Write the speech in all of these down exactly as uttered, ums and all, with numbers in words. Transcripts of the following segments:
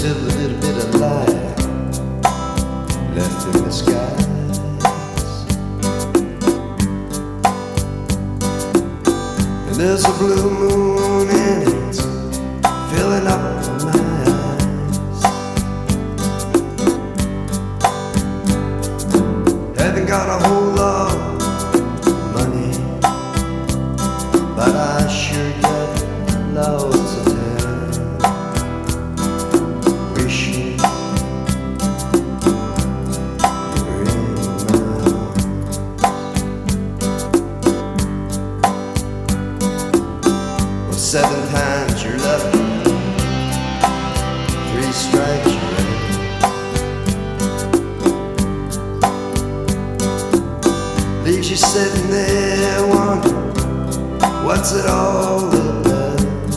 still a little bit of light left in the skies. And there's a blue moon and it's filling up my eyes. Haven't got a whole lot of money, but I sure got loads of time. Wishing you were in my arms. Well, seven times you're lucky, three strikes you're out. Leaves you sitting there wondering, what's it all about?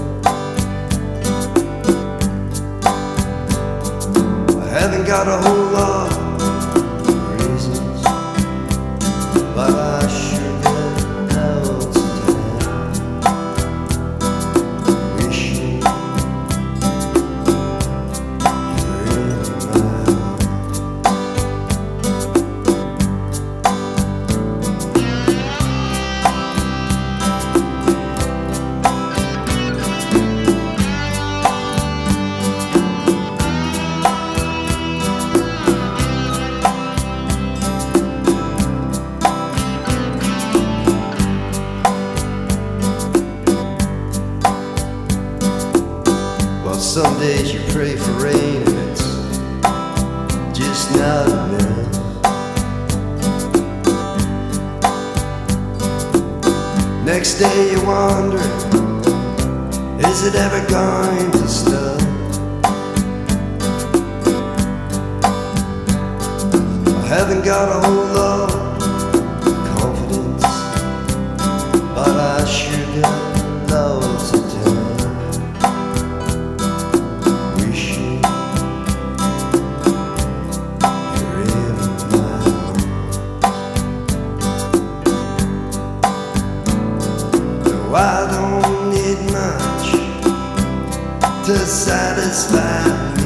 I haven't got a whole lot of reasons, but I sure got loads of time. Wishing you were in my arms. Some days you pray for rain and it's just not enough. Next day you wonder, is it ever going to stop? I haven't got a whole lot of confidence, but I sure got loads of time. I don't need much to satisfy me.